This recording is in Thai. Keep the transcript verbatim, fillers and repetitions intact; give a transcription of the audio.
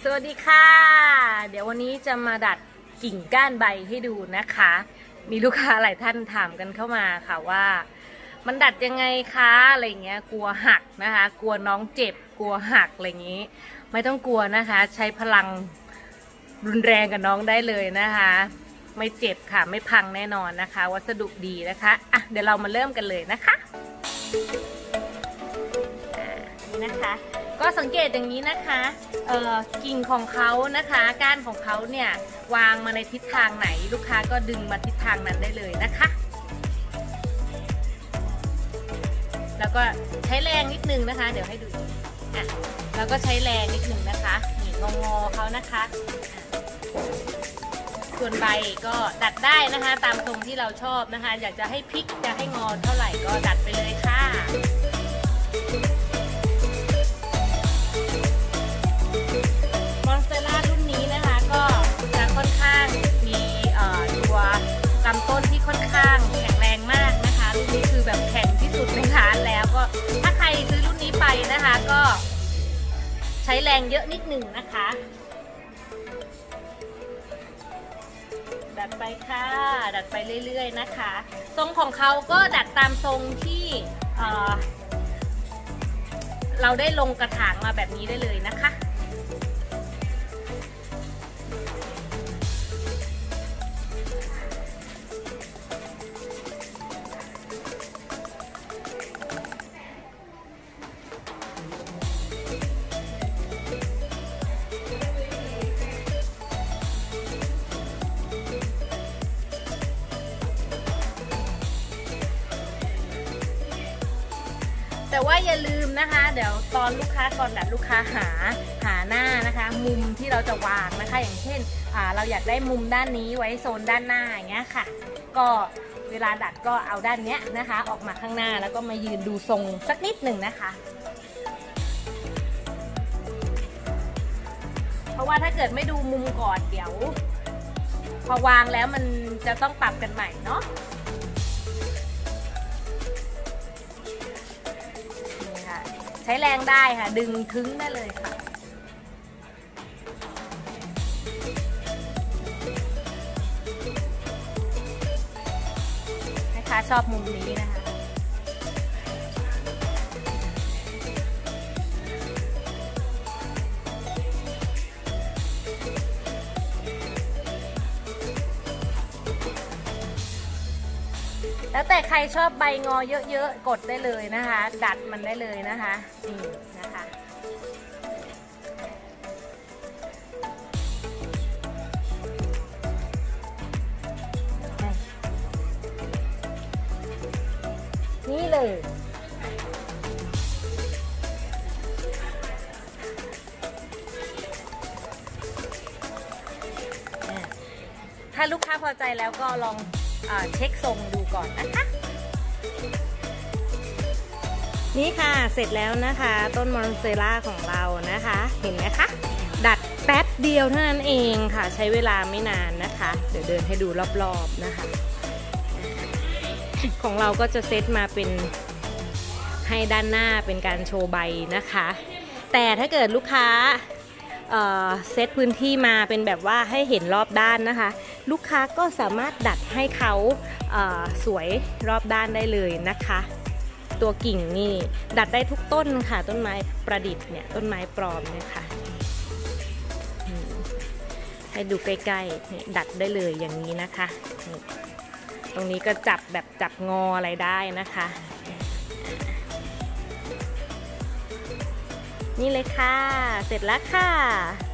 สวัสดีค่ะเดี๋ยววันนี้จะมาดัดกิ่งก้านใบให้ดูนะคะมีลูกค้าหลายท่านถามกันเข้ามาค่ะว่ามันดัดยังไงคะอะไรเงี้ยกลัวหักนะคะกลัวน้องเจ็บกลัวหักอะไรอย่างนี้ไม่ต้องกลัวนะคะใช้พลังรุนแรงกับน้องได้เลยนะคะไม่เจ็บค่ะไม่พังแน่นอนนะคะวัสดุดีนะคะอ่ะเดี๋ยวเรามาเริ่มกันเลยนะคะนี่นะคะก็สังเกตอย่างนี้นะคะเอ่อกิ่งของเขานะคะก้านของเขาเนี่ยวางมาในทิศทางไหนลูกค้าก็ดึงมาทิศทางนั้นได้เลยนะคะแล้วก็ใช้แรงนิดนึงนะคะเดี๋ยวให้ดูอ่ะแล้วก็ใช้แรงนิดนึงนะคะนี่งองอเขานะคะส่วนใบก็ดัดได้นะคะตามทรงที่เราชอบนะคะอยากจะให้พลิกจะให้งอเท่าไหร่ก็ดัดไปเลยค่ะมอนสเตอร่ารุ่นนี้นะคะก็จะค่อนข้างมีตัวลำต้นที่ค่อนข้างแข็งแรงมากนะคะรุ่นนี้คือแบบแข็งที่สุดในร้านแล้วก็ถ้าใครซื้อรุ่นนี้ไปนะคะก็ใช้แรงเยอะนิดหนึ่งนะคะดัดไปค่ะดัดไปเรื่อยๆนะคะทรงของเขาก็ดัดตามทรงที่เอ่อเราได้ลงกระถางมาแบบนี้ได้เลยนะคะแต่ว่าอย่าลืมนะคะเดี๋ยวตอนลูกค้าก่อนดัดลูกค้าหาหาหน้านะคะมุมที่เราจะวางนะคะอย่างเช่นอ่าเราอยากได้มุมด้านนี้ไว้โซนด้านหน้าอย่างเงี้ยค่ะก็เวลาดัดก็เอาด้านเนี้ยนะคะออกมาข้างหน้าแล้วก็มายืนดูทรงสักนิดหนึ่งนะคะเพราะว่าถ้าเกิดไม่ดูมุมก่อนเดี๋ยวพอวางแล้วมันจะต้องปรับกันใหม่เนาะใช้แรงได้ค่ะดึงทึ้งได้เลยค่ะนะคะชอบมุมนี้นะคะแล้วแต่ใครชอบใบงอเยอะๆกดได้เลยนะคะดัดมันได้เลยนะคะนี่นะคะนี่เลยถ้าลูกค้าพอใจแล้วก็ลองเช็คทรงดูก่อนนะคะนี่ค่ะเสร็จแล้วนะคะต้นมอนสเตอร่าของเรานะคะเห็นไหมคะดัดแป๊บเดียวเท่านั้นเองค่ะใช้เวลาไม่นานนะคะเดี๋ยวเดินให้ดูรอบๆนะคะของเราก็จะเซตมาเป็นให้ด้านหน้าเป็นการโชว์ใบนะคะแต่ถ้าเกิดลูกค้าเอ่อเซตพื้นที่มาเป็นแบบว่าให้เห็นรอบด้านนะคะลูกค้าก็สามารถดัดให้เขาเอ่อสวยรอบด้านได้เลยนะคะตัวกิ่งนี่ดัดได้ทุกต้นค่ะต้นไม้ประดิษฐ์เนี่ยต้นไม้ปลอมเนี่ยค่ะให้ดูใกล้ๆดัดได้เลยอย่างนี้นะคะตรงนี้ก็จับแบบจับงออะไรได้นะคะนี่เลยค่ะเสร็จแล้วค่ะ